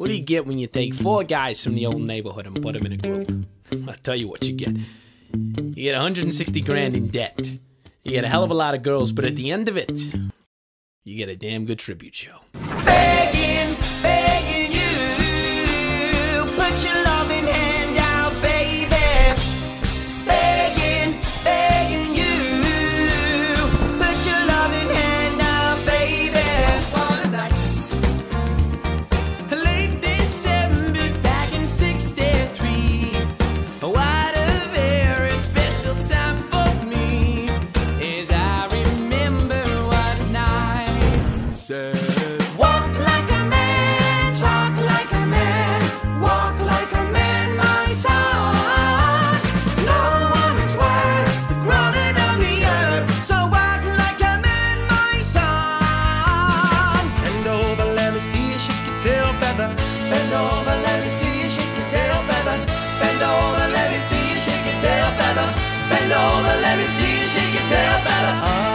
What do you get when you take 4 guys from the old neighborhood and put them in a group? I'll tell you what you get. You get 160 grand in debt. You get a hell of a lot of girls, but at the end of it, you get a damn good tribute show. Begging, begging you, put your loving hand out, baby. Begging, begging you, put your loving hand out, baby. One night, late December, back in '63. What a very special time for me, as I remember one night said. Walk like a man, talk like a man, walk like a man, my son. No one is worth the groaning on the earth, so walk like a man, my son. Bend over, let me see you shake your tail feather. Bend over, let me see you shake your tail feather. Bend over, let me see you shake your tail feather. Bend over, let me see you shake your tail feather.